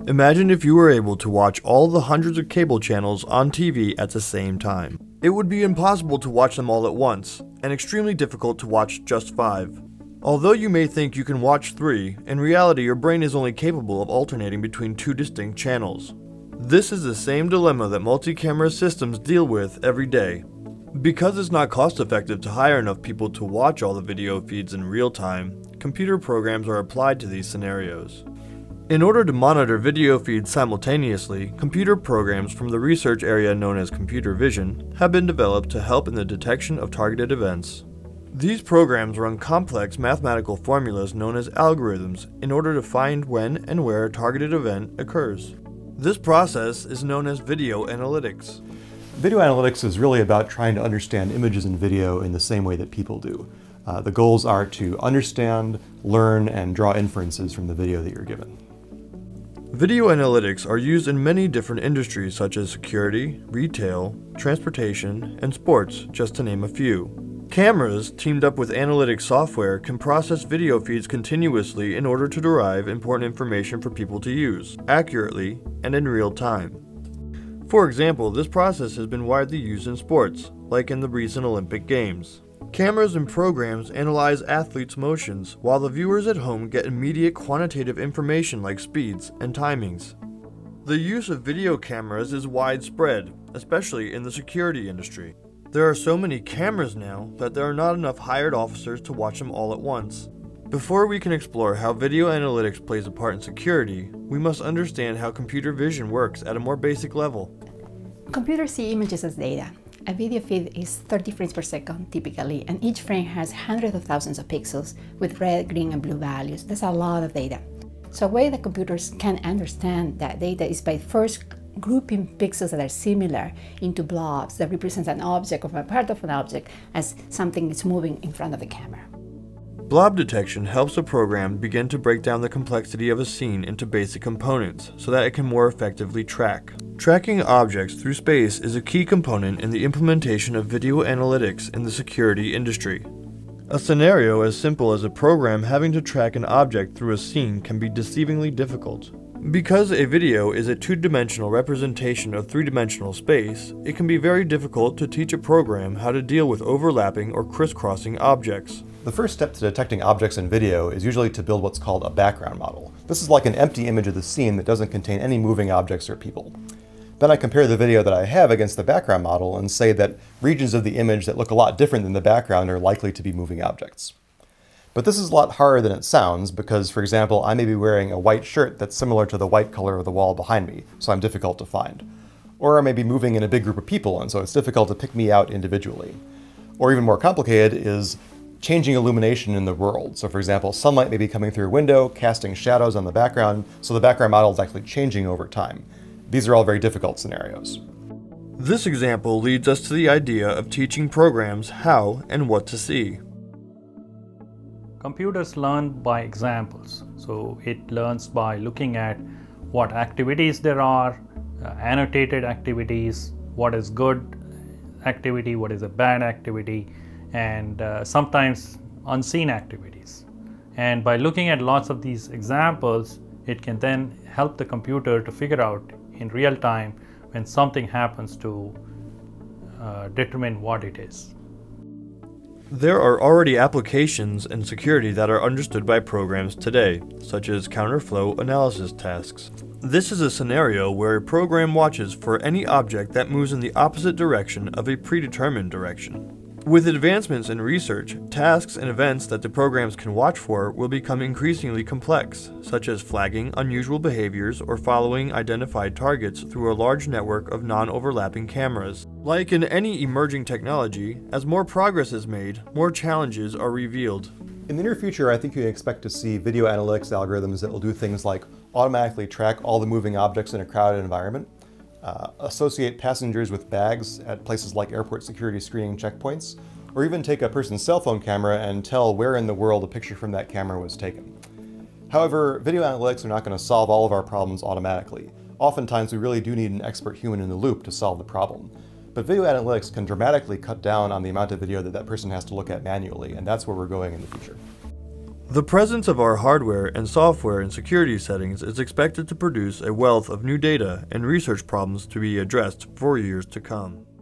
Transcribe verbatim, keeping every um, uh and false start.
Imagine if you were able to watch all the hundreds of cable channels on T V at the same time. It would be impossible to watch them all at once, and extremely difficult to watch just five. Although you may think you can watch three, in reality your brain is only capable of alternating between two distinct channels. This is the same dilemma that multi-camera systems deal with every day. Because it's not cost-effective to hire enough people to watch all the video feeds in real time, computer programs are applied to these scenarios. In order to monitor video feeds simultaneously, computer programs from the research area known as computer vision have been developed to help in the detection of targeted events. These programs run complex mathematical formulas known as algorithms in order to find when and where a targeted event occurs. This process is known as video analytics. Video analytics is really about trying to understand images and video in the same way that people do. Uh, the goals are to understand, learn, and draw inferences from the video that you're given. Video analytics are used in many different industries such as security, retail, transportation, and sports, just to name a few. Cameras, teamed up with analytics software, can process video feeds continuously in order to derive important information for people to use, accurately, and in real time. For example, this process has been widely used in sports, like in the recent Olympic Games. Cameras and programs analyze athletes' motions, while the viewers at home get immediate quantitative information like speeds and timings. The use of video cameras is widespread, especially in the security industry. There are so many cameras now that there are not enough hired officers to watch them all at once. Before we can explore how video analytics plays a part in security, we must understand how computer vision works at a more basic level. Computers see images as data. A video feed is thirty frames per second typically, and each frame has hundreds of thousands of pixels with red, green, and blue values. That's a lot of data. So a way that computers can understand that data is by first grouping pixels that are similar into blobs that represent an object or a part of an object as something is moving in front of the camera. Blob detection helps a program begin to break down the complexity of a scene into basic components so that it can more effectively track. Tracking objects through space is a key component in the implementation of video analytics in the security industry. A scenario as simple as a program having to track an object through a scene can be deceivingly difficult. Because a video is a two-dimensional representation of three-dimensional space, it can be very difficult to teach a program how to deal with overlapping or crisscrossing objects. The first step to detecting objects in video is usually to build what's called a background model. This is like an empty image of the scene that doesn't contain any moving objects or people. Then I compare the video that I have against the background model and say that regions of the image that look a lot different than the background are likely to be moving objects. But this is a lot harder than it sounds because, for example, I may be wearing a white shirt that's similar to the white color of the wall behind me, so I'm difficult to find. Or I may be moving in a big group of people, and so it's difficult to pick me out individually. Or even more complicated is changing illumination in the world. So for example, sunlight may be coming through a window, casting shadows on the background, so the background model is actually changing over time. These are all very difficult scenarios. This example leads us to the idea of teaching programs how and what to see. Computers learn by examples. So it learns by looking at what activities there are, uh, annotated activities, what is good activity, what is a bad activity, and uh, sometimes unseen activities. And by looking at lots of these examples, it can then help the computer to figure out in real time when something happens to uh, determine what it is. There are already applications in security that are understood by programs today, such as counterflow analysis tasks. This is a scenario where a program watches for any object that moves in the opposite direction of a predetermined direction. With advancements in research, tasks and events that the programs can watch for will become increasingly complex, such as flagging unusual behaviors or following identified targets through a large network of non-overlapping cameras. Like in any emerging technology, as more progress is made, more challenges are revealed. In the near future, I think you can expect to see video analytics algorithms that will do things like automatically track all the moving objects in a crowded environment, Uh, associate passengers with bags at places like airport security screening checkpoints, or even take a person's cell phone camera and tell where in the world a picture from that camera was taken. However, video analytics are not going to solve all of our problems automatically. Oftentimes we really do need an expert human in the loop to solve the problem. But video analytics can dramatically cut down on the amount of video that that person has to look at manually, and that's where we're going in the future. The presence of our hardware and software in security settings is expected to produce a wealth of new data and research problems to be addressed for years to come.